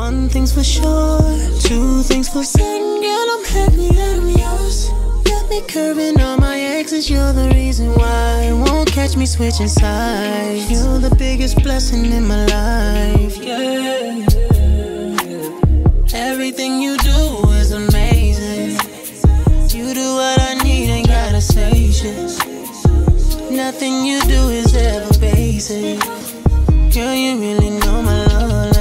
One thing's for sure, two things for certain. Girl, I'm happy that I'm yours. Got me curving on my exes. You're the reason why won't catch me switching sides. You're the biggest blessing in my life, yeah. Everything you do is amazing. You do what I need, ain't gotta say shit. Nothing you do is ever basic. Girl, you really know my love.